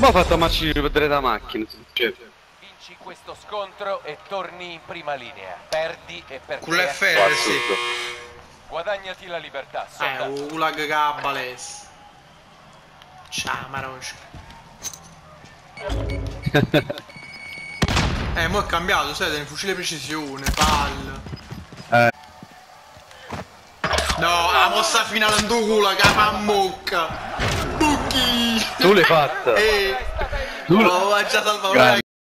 Come ha fatto a marci vedere la macchina? Cioè, Vinci questo scontro e torni in prima linea. Perdi e per Con te l'FR, sì. guadagnati la libertà, soldato. Ulag Gabales. Ciao, Marosca. Mo' è cambiato, sai, nel fucile precisione, pal. No, la mossa finale in tuo culo, che fa mocca. Bucchi! tu l'hai fatta. Tu l'hai già salvato.